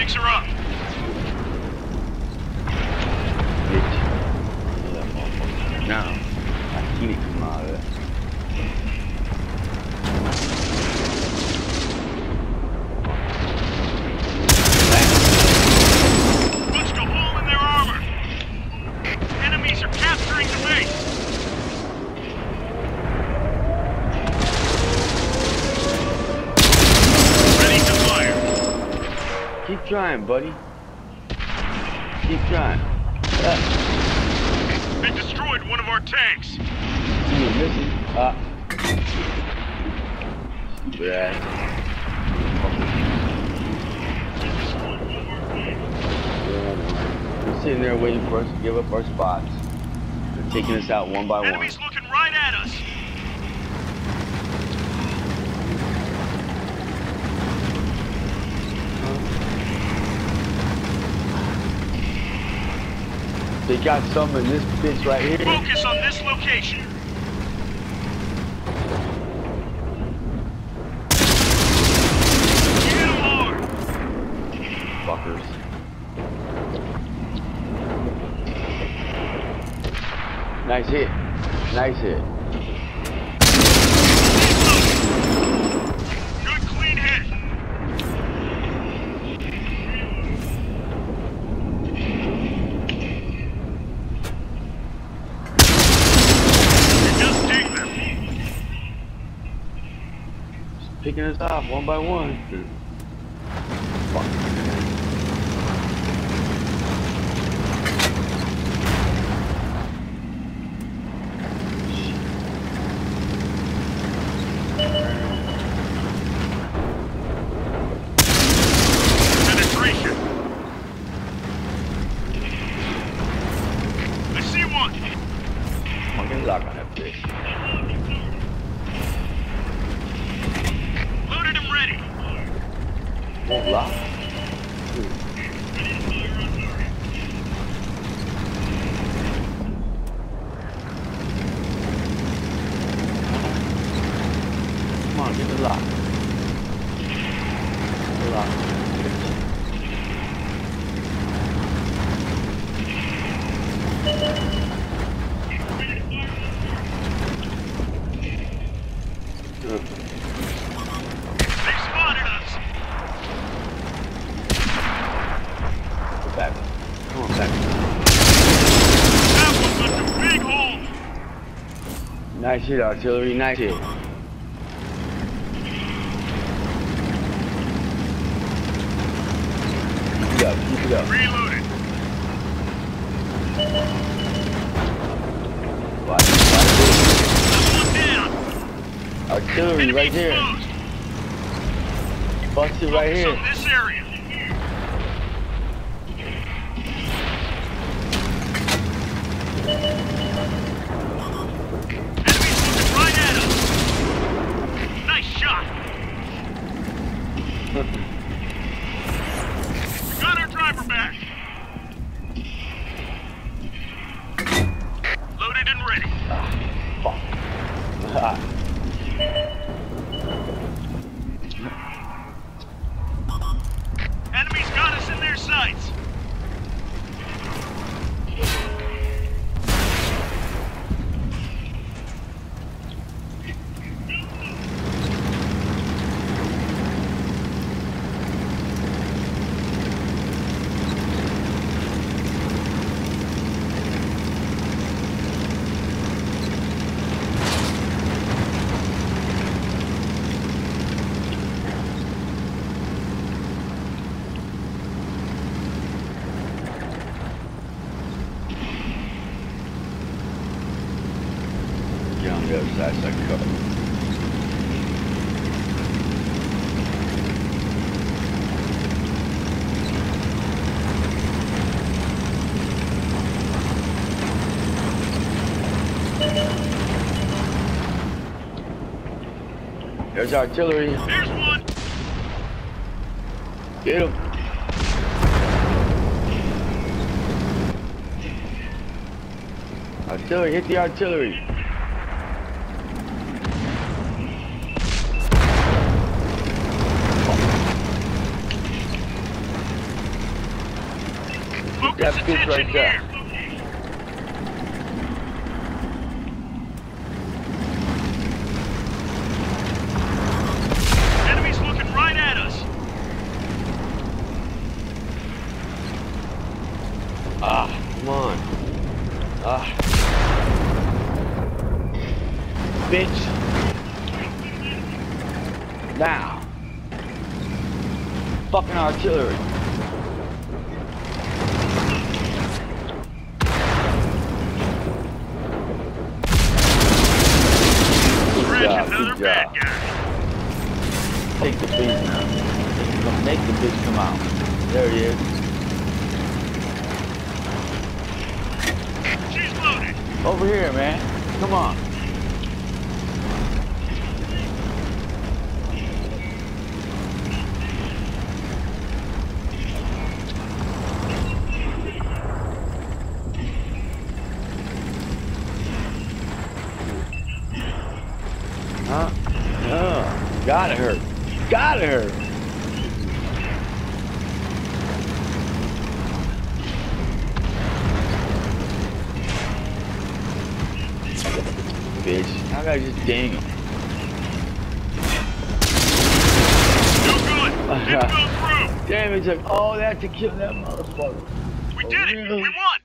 Tanks are up. Now, I need to come out of it. Punched a hole in their armor. Enemies are capturing the base. Ready to fire. Keep trying, buddy. Keep trying. They destroyed one of our tanks. You're missing. Stupid ass. We're sitting there waiting for us to give up our spots. They're taking us out one by one. Enemies looking right at us. They got some in this bitch right here. Focus on this location. Hit 'em hard. Fuckers. Nice hit. Nice hit. Good clean hit. Picking us off one by one. Fuck. Penetration. I see one. Fucking lock on that bitch. Ready. Won't lock. Come on, get the lock. Get the lock. Back. Come on, back. That was such a big hole. Nice hit, artillery. Nice hit. Keep it up. Keep it up. Reloaded. Watch One down. it. Artillery Enemy right here. exposed. Bust it right Focus here. on this area. Enemies looking right at us. Nice shot. We got our driver back. Loaded and ready. Fuck. Enemies got us in their sights. Get on the other side so I can cover. There's artillery. There's one. Get him. Artillery, hit the artillery. that bitch right there. Enemies looking right at us. Ah, come on. Ah. Bitch. Now. Fucking artillery. Scratch another good bad job. guy. Take the bitch now. Make the bitch come out. There he is. She's loaded. Over here, man. Come on. Huh? Oh, gotta hurt. Gotta hurt. Bitch. How can I just dang it? No good. Didn't go through. Damn, it took all that to kill that motherfucker. We did it. Really? We won.